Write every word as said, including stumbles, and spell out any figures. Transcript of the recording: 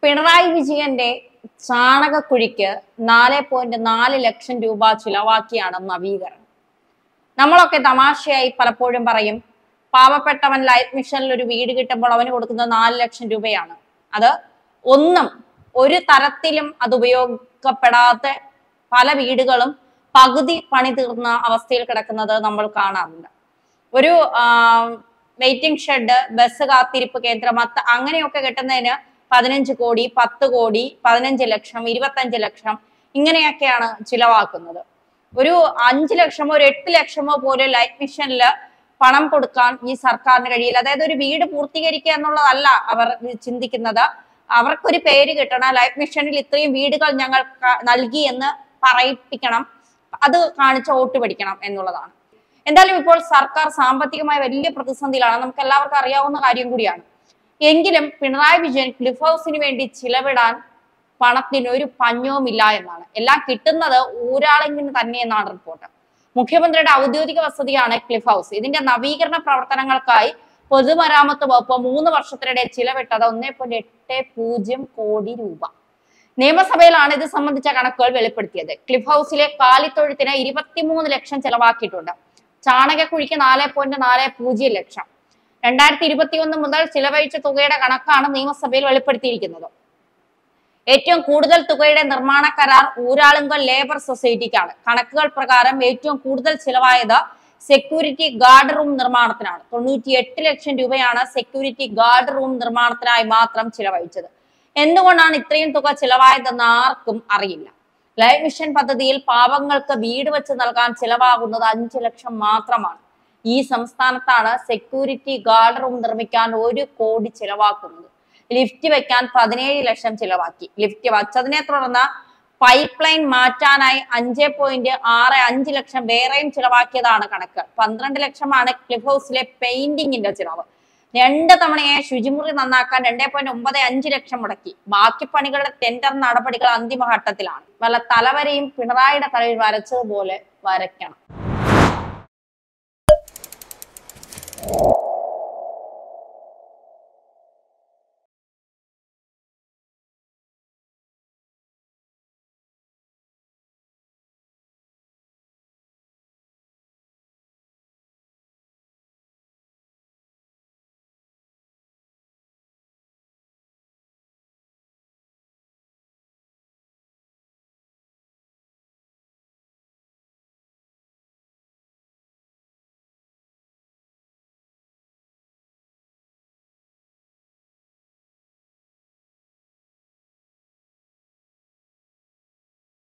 പിണറായി വിജയന്റെ ചാണകക്കുഴിക്ക് നാല് പോയിന്റ് നാല് ലക്ഷം രൂപ ചിലവാക്കിയാണ് നവീകരണം. നമ്മളൊക്കെ തമാശയായി പലപ്പോഴും പറയും, പാവപ്പെട്ടവൻ ലൈഫ് മിഷനിൽ ഒരു വീട് കിട്ടുമ്പോൾ അവന് കൊടുക്കുന്നത് നാല് ലക്ഷം രൂപയാണ്. അത് ഒന്നും ഒരു തരത്തിലും അത് ഉപയോഗപ്പെടാത്ത പല വീടുകളും പകുതി പണി തീർന്ന അവസ്ഥയിൽ കിടക്കുന്നത് നമ്മൾ കാണാറുണ്ട്. ഒരു വെയിറ്റിംഗ് ഷെഡ്, ബസ് കാത്തിരിപ്പ് കേന്ദ്രം, അത്ത അങ്ങനെയൊക്കെ കിട്ടുന്നതിന് പതിനഞ്ച് കോടി, പത്ത് കോടി, പതിനഞ്ച് ലക്ഷം, ഇരുപത്തഞ്ച് ലക്ഷം ഇങ്ങനെയൊക്കെയാണ് ചിലവാക്കുന്നത്. ഒരു അഞ്ചു ലക്ഷമോ ഒരു എട്ട് ലക്ഷമോ പോലും ലൈഫ് മിഷനില് പണം കൊടുക്കാൻ ഈ സർക്കാരിന് കഴിയില്ല. അതായത് ഒരു വീട് പൂർത്തീകരിക്കുക എന്നുള്ളതല്ല അവർ ചിന്തിക്കുന്നത്. അവർക്കൊരു പേര് കിട്ടണം, ലൈഫ് മിഷനിൽ ഇത്രയും വീടുകൾ ഞങ്ങൾ നൽകി എന്ന് പറയിപ്പിക്കണം, അത് കാണിച്ച വോട്ട് പിടിക്കണം എന്നുള്ളതാണ്. എന്തായാലും ഇപ്പോൾ സർക്കാർ സാമ്പത്തികമായ വലിയ പ്രതിസന്ധിയിലാണ്, നമുക്ക് എല്ലാവർക്കും അറിയാവുന്ന കാര്യം കൂടിയാണ്. എങ്കിലും പിണറായി വിജയൻ ക്ലിഫ് ഹൗസിന് വേണ്ടി ചിലവിടാൻ പണത്തിന് ഒരു പഞ്ഞവുമില്ല എന്നാണ്. എല്ലാം കിട്ടുന്നത് ഊരാളെങ്കിലും തന്നെ എന്നാണ് റിപ്പോർട്ട്. മുഖ്യമന്ത്രിയുടെ ഔദ്യോഗിക വസതിയാണ് ക്ലിഫ് ഹൗസ്. ഇതിന്റെ നവീകരണ പ്രവർത്തനങ്ങൾക്കായി പൊതുമരാമത്ത് വകുപ്പ് മൂന്ന് വർഷത്തിനിടെ ചിലവിട്ടത് ഒന്നേ പോയിന്റ് എട്ട് പൂജ്യം കോടി രൂപ. നിയമസഭയിലാണ് ഇത് സംബന്ധിച്ച കണക്കുകൾ വെളിപ്പെടുത്തിയത്. ക്ലിഫ് ഹൗസിലെ കാലിത്തൊഴുത്തിന് ഇരുപത്തിമൂന്ന് ലക്ഷം ചെലവാക്കിയിട്ടുണ്ട്. ചാണകക്കുഴിക്ക് നാല് പോയിന്റ് നാല് പൂജ്യം ലക്ഷം. രണ്ടായിരത്തി ഇരുപത്തി ഒന്ന് മുതൽ ചിലവഴിച്ച തുകയുടെ കണക്കാണ് നിയമസഭയിൽ വെളിപ്പെടുത്തിയിരിക്കുന്നത്. ഏറ്റവും കൂടുതൽ തുകയുടെ നിർമ്മാണ കരാർ ഊരാളുങ്കൽ ലേബർ സൊസൈറ്റിക്കാണ്. കണക്കുകൾ പ്രകാരം ഏറ്റവും കൂടുതൽ ചിലവായത് സെക്യൂരിറ്റി ഗാർഡ് റൂം നിർമ്മാണത്തിനാണ്. തൊണ്ണൂറ്റി എട്ട് ലക്ഷം രൂപയാണ് സെക്യൂരിറ്റി ഗാർഡ് റൂം നിർമ്മാണത്തിനായി മാത്രം ചിലവഴിച്ചത്. എന്തുകൊണ്ടാണ് ഇത്രയും തുക ചിലവായതെന്ന് ആർക്കും അറിയില്ല. ലൈഫ് മിഷൻ പദ്ധതിയിൽ പാവങ്ങൾക്ക് വീട് വെച്ച് നൽകാൻ ചിലവാകുന്നത് അഞ്ചു ലക്ഷം മാത്രമാണ്. ഈ സംസ്ഥാനത്താണ് സെക്യൂരിറ്റി ഗാർഡ് റൂം നിർമ്മിക്കാൻ ഒരു കോടി ചിലവാക്കുന്നത്. ലിഫ്റ്റ് വെക്കാൻ പതിനേഴ് ലക്ഷം ചിലവാക്കി. ലിഫ്റ്റ് വച്ചതിനെ തുടർന്ന് പൈപ്പ് ലൈൻ മാറ്റാനായി അഞ്ച് പോയിന്റ് ആറ് അഞ്ച് ലക്ഷം വേറെയും ചിലവാക്കിയതാണ് കണക്ക്. പന്ത്രണ്ട് ലക്ഷമാണ് ക്ലിഫ് ഹൗസിലെ പെയിന്റിങ്ങിന്റെ ചിലവ്. രണ്ട് തവണയായി ശുചിമുറി നന്നാക്കാൻ രണ്ടേ പോയിന്റ് ഒമ്പത് അഞ്ച് ലക്ഷം മുടക്കി. ബാക്കി പണികളുടെ ടെൻഡർ നടപടികൾ അന്തിമഘട്ടത്തിലാണ്. വല്ല തലവരെയും പിണറായിയുടെ തലയിൽ വരച്ചതുപോലെ വരയ്ക്കണം.